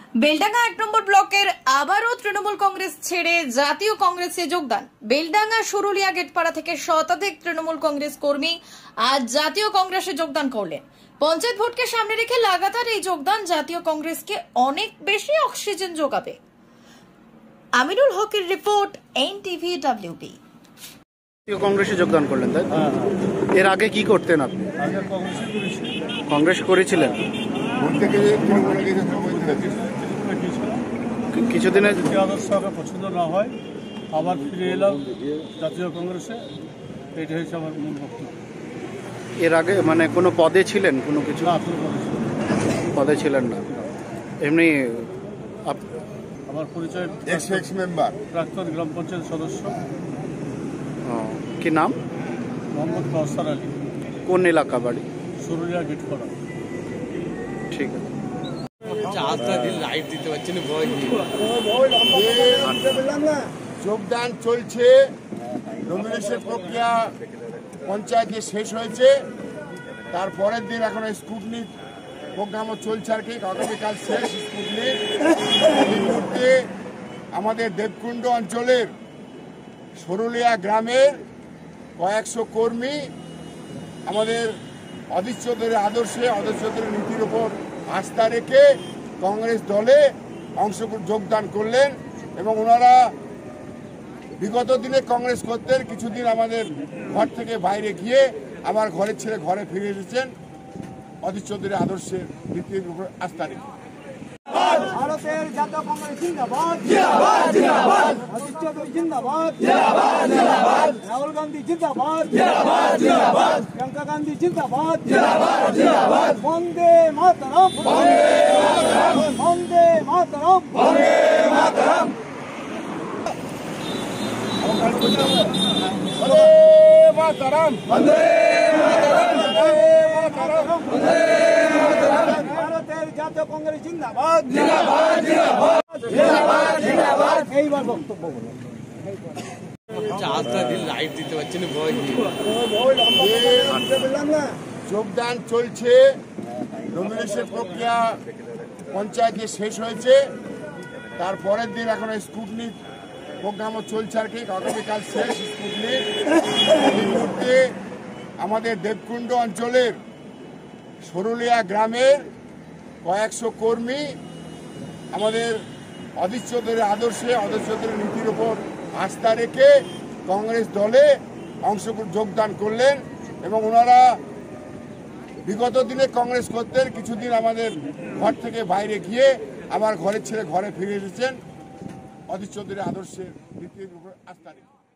বেলডাঙ্গা ১ নম্বর ব্লকের আবারও তৃণমূল কংগ্রেস ছেড়ে জাতীয় কংগ্রেসে যোগদান। বেলডাঙ্গা সুরুলিয়া গেটপাড়া থেকে শতাধিক তৃণমূল কংগ্রেস কর্মী আজ জাতীয় কংগ্রেসে যোগদান করলেন। পঞ্চায়েত ভোটকে সামনে রেখে লাগাতার এই যোগদান জাতীয় কংগ্রেসকে অনেক বেশি অক্সিজেন যোগাবে। আমিনুল হকের রিপোর্ট, এনটিভি WB। জাতীয় কংগ্রেসে যোগদান করলেন, তাই? এর আগে কি করতেন আপনি? কংগ্রেস করেছিলেন কিছুদিনের আদর্শ আমার পছন্দ না হয়, আবার ফিরে এলাম জাতীয় কংগ্রেসে। এটা হচ্ছে আমার মূল বক্তব্য। এর আগে মানে কোনো পদে ছিলেন? কোনো কিছু পদে ছিলেন না, এমনি আমার পরিচয় মেম্বার, প্রাক্তন গ্রাম পঞ্চায়েত সদস্য। কি নাম? মোহাম্মদ কাউসার আলী। কোন এলাকা বাড়ি? সুরুলিয়া গেটপাড়া। ঠিক আছে। যোগদান চলছে, নমিনেশন প্রক্রিয়া পঞ্চায়েতে শেষ হয়েছে, তারপরের দিন এখন স্কুটনি প্রোগ্রামও চলছে আর কি। আগামীকাল শেষ স্কুটনি। এই মুহূর্তে আমাদের দেবকুণ্ড অঞ্চলের সরুলিয়া গ্রামের কয়েকশো কর্মী আমাদের অধীর চৌধুরীর আদর্শে, অধীর চৌধুরীর নীতির উপর আস্থা রেখে কংগ্রেস দলে যোগদান করলেন। এবং ওনারা বিগত দিনে কংগ্রেস করতেন, কিছুদিন আমাদের ঘর থেকে বাইরে গিয়ে আবার ঘরের ছেড়ে ঘরে ফিরে এসেছেন অধীর চৌধুরীর আদর্শের নীতির উপর আস্থা রেখে। ভারতের জাতীয় কংগ্রেস জিন্দাবাদ, জিন্দাবাদ, জিন্দাবাদ। অধীর চৌধুরী জিন্দাবাদ, জিন্দাবাদ, জিন্দাবাদ। রাহুল গান্ধী জিন্দাবাদ, জিন্দাবাদ, জিন্দাবাদ। প্রিয়াঙ্কা গান্ধী জিন্দাবাদ, জিন্দাবাদ, জিন্দাবাদ। বন্দে মাতরম, বন্দে মাতরম, বন্দে মাতরম, বন্দে মাতরম। বন্দে মাতরম, বন্দে মাতরম, বন্দে মাতরম। ভারতের জাতীয় কংগ্রেস জিন্দাবাদ, জিন্দাবাদ, জিন্দাবাদ, জিন্দাবাদ, জিন্দাবাদ। এইবার বক্তব্য বলুন। যোগদান চলছে, নমিনেশন প্রক্রিয়া পঞ্চায়েতে শেষ হয়েছে, তারপরের দিন এখন স্কুটনি প্রোগ্রামও চলছে আর কি। আগামীকাল শেষ স্কুটনি। এই মুহূর্তে আমাদের দেবকুণ্ড অঞ্চলের সরুলিয়া গ্রামের কয়েকশো কর্মী আমাদের অধীর চৌধুরীর আদর্শে, অধীর চৌধুরীর নীতির উপর আস্থা রেখে কংগ্রেস দলে যোগদান করলেন। এবং ওনারা বিগত দিনে কংগ্রেস করতেন, কিছুদিন আমাদের ঘর থেকে বাইরে গিয়ে আবার ঘরের ছেড়ে ঘরে ফিরে এসেছেন অধীর চৌধুরীর আদর্শের নীতির উপর আস্থা রেখে।